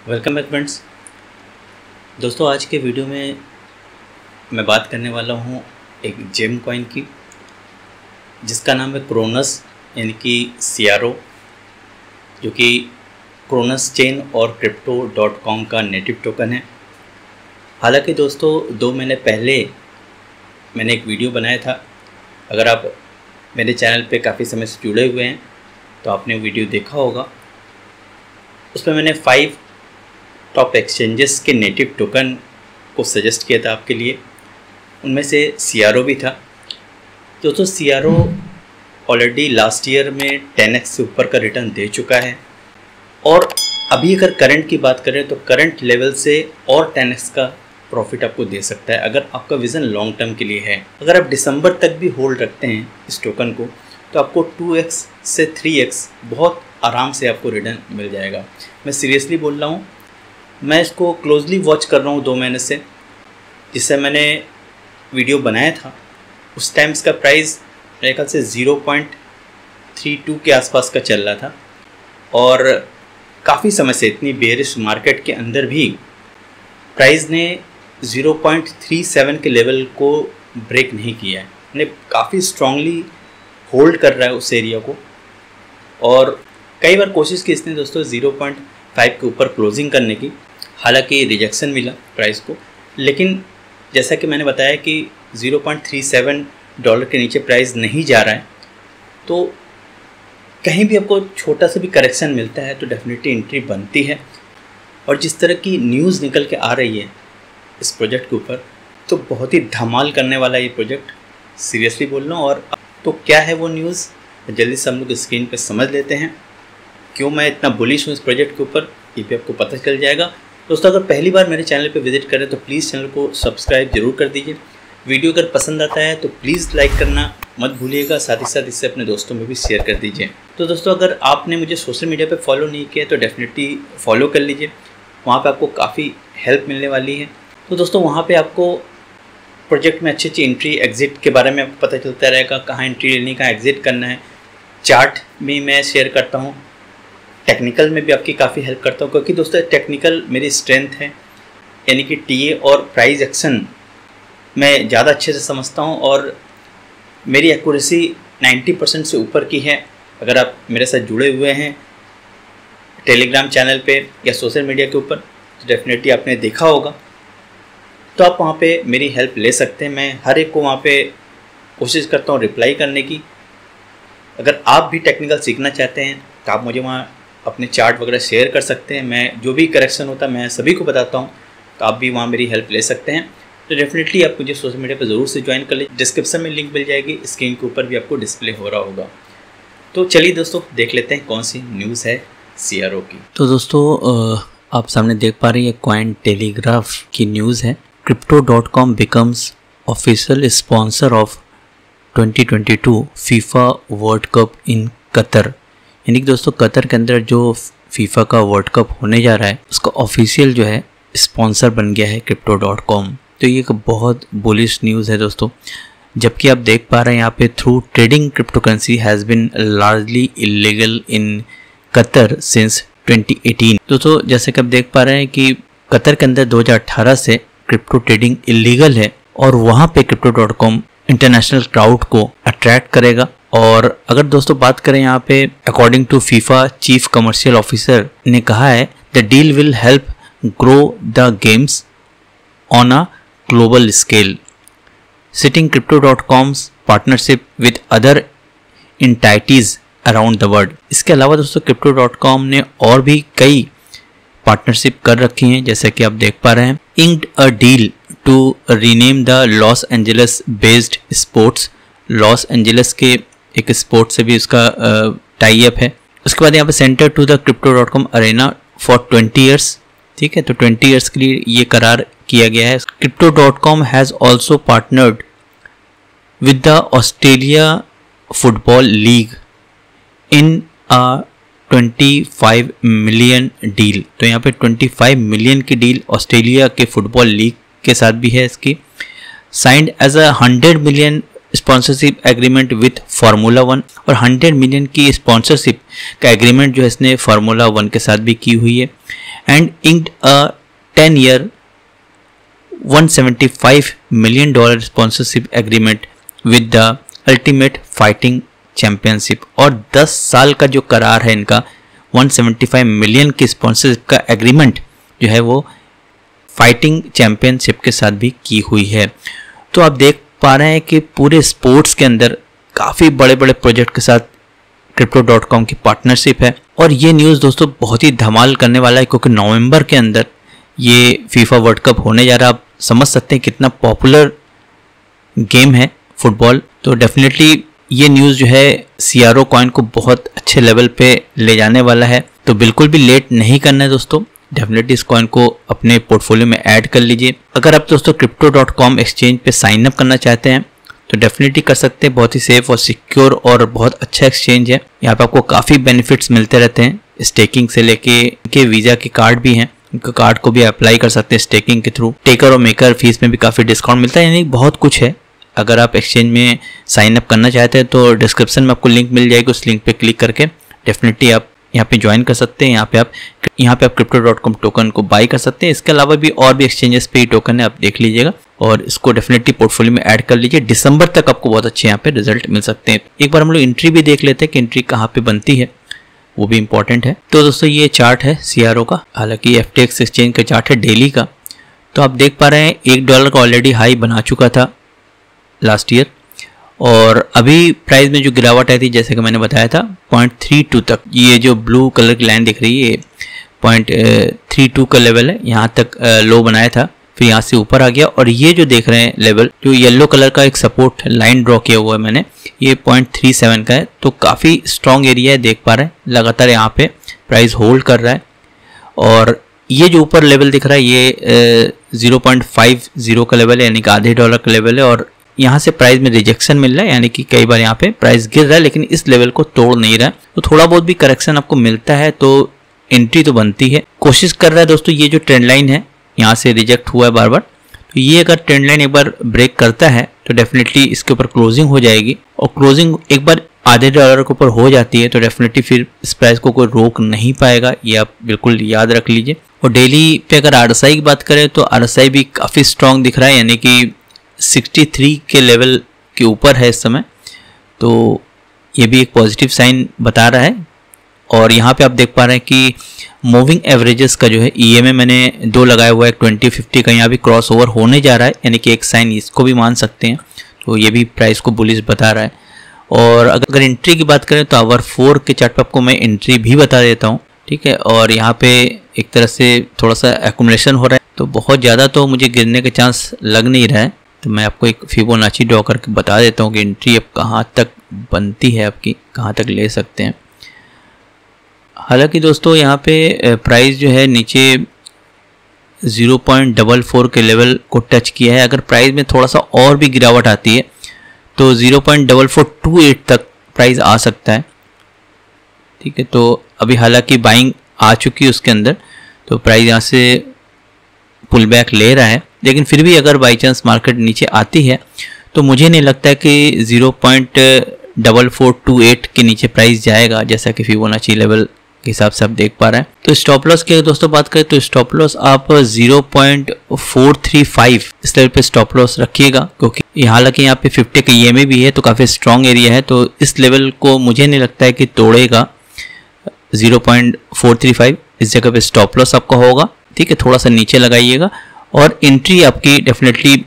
Welcome back friends. दोस्तों, आज के वीडियो में मैं बात करने वाला हूँ एक जेम कॉइन की, जिसका नाम है क्रोनस यानी कि CRO, जो कि क्रोनस चेन और crypto.com का नेटिव टोकन है। हालांकि दोस्तों 2 महीने पहले मैंने एक वीडियो बनाया था। अगर आप मेरे चैनल पे काफ़ी समय से जुड़े हुए हैं तो आपने वीडियो देखा होगा। उसमें मैंने 5 टॉप एक्सचेंजेस के नेटिव टोकन को सजेस्ट किया था आपके लिए। उनमें से CRO भी था। दोस्तों, CRO ऑलरेडी लास्ट ईयर में 10x से ऊपर का रिटर्न दे चुका है, और अभी अगर करंट की बात करें तो करंट लेवल से और 10x का प्रॉफिट आपको दे सकता है, अगर आपका विज़न लॉन्ग टर्म के लिए है। अगर आप दिसंबर तक भी होल्ड रखते हैं इस टोकन को तो आपको 2x से 3x बहुत आराम से आपको रिटर्न मिल जाएगा। मैं सीरियसली बोल रहा हूँ। मैं इसको क्लोजली वॉच कर रहा हूँ 2 महीने से। जिससे मैंने वीडियो बनाया था उस टाइम इसका प्राइस मेरे ख्याल से 0.32 के आसपास का चल रहा था, और काफ़ी समय से इतनी बेयरिश मार्केट के अंदर भी प्राइस ने 0.37 के लेवल को ब्रेक नहीं किया है। यानी काफ़ी स्ट्रांगली होल्ड कर रहा है उस एरिया को, और कई बार कोशिश की इसने दोस्तों 0.5 के ऊपर क्लोजिंग करने की। हालांकि रिजेक्शन मिला प्राइस को, लेकिन जैसा कि मैंने बताया कि 0.37 डॉलर के नीचे प्राइस नहीं जा रहा है, तो कहीं भी आपको छोटा सा भी करेक्शन मिलता है तो डेफिनेटली एंट्री बनती है। और जिस तरह की न्यूज़ निकल के आ रही है इस प्रोजेक्ट के ऊपर, तो बहुत ही धमाल करने वाला ये प्रोजेक्ट, सीरियसली बोल रहा हूँ। और तो क्या है वो न्यूज़, जल्दी से हम लोग स्क्रीन पे समझ लेते हैं। क्यों मैं इतना बुलिश हूँ इस प्रोजेक्ट के ऊपर, ये भी आपको पता चल जाएगा। दोस्तों, अगर पहली बार मेरे चैनल पे विजिट करें तो प्लीज़ चैनल को सब्सक्राइब जरूर कर दीजिए। वीडियो अगर पसंद आता है तो प्लीज़ लाइक करना मत भूलिएगा, साथ ही साथ इससे अपने दोस्तों में भी शेयर कर दीजिए। तो दोस्तों, अगर आपने मुझे सोशल मीडिया पे फॉलो नहीं किया तो डेफिनेटली फॉलो कर लीजिए। वहाँ पे आपको काफ़ी हेल्प मिलने वाली है। तो दोस्तों, वहाँ पे आपको प्रोजेक्ट में अच्छी एंट्री एग्ज़िट के बारे में आपको पता चलता रहेगा, कहाँ एंट्री लेनी, कहाँ एग्ज़िट करना है। चार्ट भी मैं शेयर करता हूँ, टेक्निकल में भी आपकी काफ़ी हेल्प करता हूँ, क्योंकि दोस्तों टेक्निकल मेरी स्ट्रेंथ है। यानी कि TA और प्राइस एक्शन मैं ज़्यादा अच्छे से समझता हूँ, और मेरी एक्यूरेसी 90% से ऊपर की है। अगर आप मेरे साथ जुड़े हुए हैं टेलीग्राम चैनल पे या सोशल मीडिया के ऊपर, तो डेफिनेटली आपने देखा होगा, तो आप वहाँ पे मेरी हेल्प ले सकते हैं। मैं हर एक को वहाँ पे कोशिश करता हूँ रिप्लाई करने की। अगर आप भी टेक्निकल सीखना चाहते हैं तो आप मुझे वहाँ अपने चार्ट वगैरह शेयर कर सकते हैं। मैं जो भी करेक्शन होता है मैं सभी को बताता हूँ, तो आप भी वहाँ मेरी हेल्प ले सकते हैं। तो डेफिनेटली आप मुझे सोशल मीडिया पर ज़रूर से ज्वाइन कर लीजिए। डिस्क्रिप्शन में लिंक मिल जाएगी, स्क्रीन के ऊपर भी आपको डिस्प्ले हो रहा होगा। तो चलिए दोस्तों, देख लेते हैं कौन सी न्यूज़ है CRO की। तो दोस्तों, आप सामने देख पा रही है कॉइन टेलीग्राफ की न्यूज़ है। crypto.com becomes official sponsor of 2022 FIFA world cup in Qatar. यानी कि दोस्तों, कतर के अंदर जो फीफा का वर्ल्ड कप होने जा रहा है उसका ऑफिशियल जो है स्पॉन्सर बन गया है crypto.com। तो ये एक बहुत बुलिश न्यूज़ है दोस्तों। जबकि आप देख पा रहे हैं यहाँ पे, through trading crypto currency has been largely illegal in Qatar since 2018। दोस्तों, जैसे कि आप देख पा रहे हैं कि कतर के अंदर 2018 से क्रिप्टो ट्रेडिंग इलीगल है, और वहाँ पे crypto.com इंटरनेशनल क्राउड को अट्रैक्ट करेगा। और अगर दोस्तों बात करें यहाँ पे, according to FIFA chief commercial officer ने कहा है, the deal will help grow the games on a global scale, sitting crypto.com's partnership with other entities around the world. इसके अलावा दोस्तों crypto.com ने और भी कई पार्टनरशिप कर रखी हैं, जैसे कि आप देख पा रहे हैं। Inked a deal to rename the Los Angeles based sports. Los Angeles के एक स्पोर्ट से भी उसका टाई अप है। उसके बाद यहाँ पे centre to the crypto.com arena for 20 years. ठीक है, तो 20 ईयर्स के लिए ये करार किया गया है। crypto.com has also partnered with the Australia football league in a 25 million deal. तो यहाँ पे 25 मिलियन की डील ऑस्ट्रेलिया के फुटबॉल लीग के साथ भी है इसकी। Signed as a 100 million sponsorship agreement with formula 1, और 100 मिलियन की स्पॉन्सरशिप का एग्रीमेंट जो है इसने फार्मूला 1 के साथ भी की हुई है। and inked a 10-year $175 million sponsorship agreement with the Ultimate Fighting Championship। और 10 साल का जो करार है इनका 175 मिलियन की स्पॉन्सरशिप का एग्रीमेंट जो है वो फाइटिंग चैंपियनशिप के साथ भी की हुई है। तो आप देख पा रहे हैं कि पूरे स्पोर्ट्स के अंदर काफ़ी बड़े बड़े प्रोजेक्ट के साथ Crypto.com की पार्टनरशिप है। और ये न्यूज़ दोस्तों बहुत ही धमाल करने वाला है, क्योंकि नवंबर के अंदर ये फीफा वर्ल्ड कप होने जा रहा है। आप समझ सकते हैं कितना पॉपुलर गेम है फुटबॉल। तो डेफिनेटली ये न्यूज़ जो है CRO कॉइन को बहुत अच्छे लेवल पे ले जाने वाला है। तो बिल्कुल भी लेट नहीं करना है दोस्तों, डेफिनेटली इस कॉइन को अपने पोर्टफोलियो में ऐड कर लीजिए। अगर आप दोस्तों Crypto.com एक्सचेंज पे साइन अप करना चाहते हैं तो डेफिनेटली कर सकते हैं। बहुत ही सेफ और सिक्योर और बहुत अच्छा एक्सचेंज है। यहाँ पे आपको काफ़ी बेनिफिट्स मिलते रहते हैं, स्टेकिंग से लेके वीज़ा के कार्ड भी हैं, उनका कार्ड को भी अप्लाई कर सकते हैं स्टेकिंग के थ्रू। टेकर और मेकर फीस में भी काफ़ी डिस्काउंट मिलता है, यानी बहुत कुछ है। अगर आप एक्सचेंज में साइन अप करना चाहते हैं तो डिस्क्रिप्शन में आपको लिंक मिल जाएगी, उस लिंक पे क्लिक करके डेफिनेटली आप यहाँ पे ज्वाइन कर सकते हैं। यहाँ पे आप Crypto.com टोकन को बाई कर सकते हैं। इसके अलावा भी और भी एक्सचेंजेस पे टोकन है, आप देख लीजिएगा और इसको डेफिनेटली पोर्टफोलियो में ऐड कर लीजिए। दिसंबर तक आपको बहुत अच्छे यहाँ पे रिजल्ट मिल सकते हैं। एक बार हम लोग एंट्री भी देख लेते हैं कि एंट्री कहाँ पे बनती है, वो भी इंपॉर्टेंट है। तो दोस्तों ये चार्ट है CRO का, हालांकि FTX एक्सचेंज का चार्ट है डेली का। तो आप देख पा रहे हैं $1 का ऑलरेडी हाई बना चुका था लास्ट ईयर, और अभी प्राइस में जो गिरावट आई थी जैसे कि मैंने बताया था 0.32 तक, ये जो ब्लू कलर की लाइन दिख रही है 0.32 का लेवल है, यहाँ तक लो बनाया था, फिर यहाँ से ऊपर आ गया। और ये जो देख रहे हैं लेवल, जो येलो कलर का एक सपोर्ट लाइन ड्रॉ किया हुआ है मैंने, ये 0.37 का है। तो काफ़ी स्ट्रॉन्ग एरिया है, देख पा रहे हैं लगातार यहाँ पे प्राइस होल्ड कर रहा है। और ये जो ऊपर लेवल दिख रहा है ये 0.50 का लेवल है, यानी कि $0.50 का लेवल है। और यहाँ से प्राइस में रिजेक्शन मिल रहा है, यानी कि कई बार यहाँ पे प्राइस गिर रहा है लेकिन इस लेवल को तोड़ नहीं रहा है। तो थोड़ा बहुत भी करेक्शन आपको मिलता है तो एंट्री तो बनती है। कोशिश कर रहा है दोस्तों, ये जो ट्रेंड लाइन है यहाँ से रिजेक्ट हुआ है बार बार, तो ये अगर ट्रेंड लाइन एक बार ब्रेक करता है तो डेफिनेटली इसके ऊपर क्लोजिंग हो जाएगी। और क्लोजिंग एक बार $0.50 के ऊपर हो जाती है तो डेफिनेटली फिर इस प्राइस को कोई रोक नहीं पाएगा, ये आप बिल्कुल याद रख लीजिए। और डेली पे अगर RSI की बात करें तो RSI भी काफ़ी स्ट्रॉन्ग दिख रहा है, यानी कि 63 के लेवल के ऊपर है इस समय। तो ये भी एक पॉजिटिव साइन बता रहा है। और यहाँ पे आप देख पा रहे हैं कि मूविंग एवरेजेस का जो है EMA मैंने 2 लगाया हुआ है, 20-50 का यहाँ भी क्रॉस ओवर होने जा रहा है, यानी कि एक साइन इसको भी मान सकते हैं। तो ये भी प्राइस को बुलिश बता रहा है। और अगर एंट्री की बात करें तो आवर 4 के चार्ट पे आपको मैं एंट्री भी बता देता हूँ, ठीक है। और यहाँ पे एक तरह से थोड़ा सा एक्यूमुलेशन हो रहा है, तो बहुत ज़्यादा तो मुझे गिरने के चांस लग नहीं रहा है। तो मैं आपको एक फिबोनाची ड्रॉ करके बता देता हूँ कि एंट्री अब कहाँ तक बनती है, आपकी कहाँ तक ले सकते हैं। हालांकि दोस्तों यहाँ पे प्राइस जो है नीचे 0.44 के लेवल को टच किया है। अगर प्राइस में थोड़ा सा और भी गिरावट आती है तो 0.4428 तक प्राइस आ सकता है, ठीक है। तो अभी हालांकि बाइंग आ चुकी है उसके अंदर, तो प्राइस यहाँ से पुल बैक ले रहा है। लेकिन फिर भी अगर बाई चांस मार्केट नीचे आती है तो मुझे नहीं लगता है कि 0.4428 के नीचे प्राइस जाएगा, जैसा कि फिबोनाची लेवल के हिसाब से आप देख पा रहे हैं। तो स्टॉप लॉस के दोस्तों बात करें तो स्टॉप लॉस आप 0.435 इस लेवल पे स्टॉप लॉस रखिएगा, क्योंकि हालांकि यहाँ पे 50 का EMA भी है तो काफ़ी स्ट्रॉन्ग एरिया है। तो इस लेवल को मुझे नहीं लगता है कि तोड़ेगा 0.435, इस जगह पे स्टॉप लॉस आपका होगा, ठीक है। थोड़ा सा नीचे लगाइएगा और एंट्री आपकी डेफिनेटली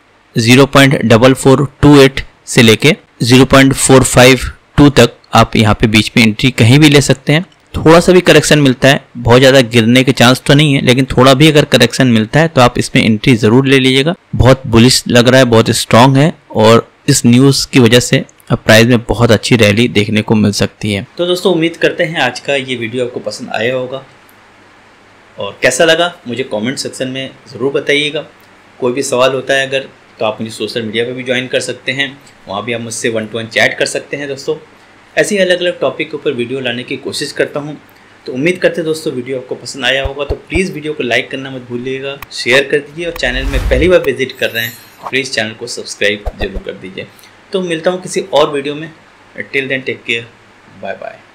0.4428 से लेके 0.452 तक आप यहाँ पे बीच में एंट्री कहीं भी ले सकते हैं। थोड़ा सा भी करेक्शन मिलता है, बहुत ज़्यादा गिरने के चांस तो नहीं है, लेकिन थोड़ा भी अगर करेक्शन मिलता है तो आप इसमें एंट्री ज़रूर ले लीजिएगा। बहुत बुलिश लग रहा है, बहुत स्ट्रॉन्ग है और इस न्यूज़ की वजह से अब प्राइस में बहुत अच्छी रैली देखने को मिल सकती है। तो दोस्तों उम्मीद करते हैं आज का ये वीडियो आपको पसंद आया होगा, और कैसा लगा मुझे कमेंट सेक्शन में ज़रूर बताइएगा। कोई भी सवाल होता है अगर तो आप मुझे सोशल मीडिया पे भी ज्वाइन कर सकते हैं, वहाँ भी आप मुझसे 1-to-1 चैट कर सकते हैं। दोस्तों ऐसे ही अलग अलग टॉपिक के ऊपर वीडियो लाने की कोशिश करता हूँ। तो उम्मीद करते हैं दोस्तों वीडियो आपको पसंद आया होगा, तो प्लीज़ वीडियो को लाइक करना मत भूलिएगा, शेयर कर दीजिए, और चैनल में पहली बार विजिट कर रहे हैं प्लीज़ चैनल को सब्सक्राइब जरूर कर दीजिए। तो मिलता हूँ किसी और वीडियो में, till then take care, bye bye.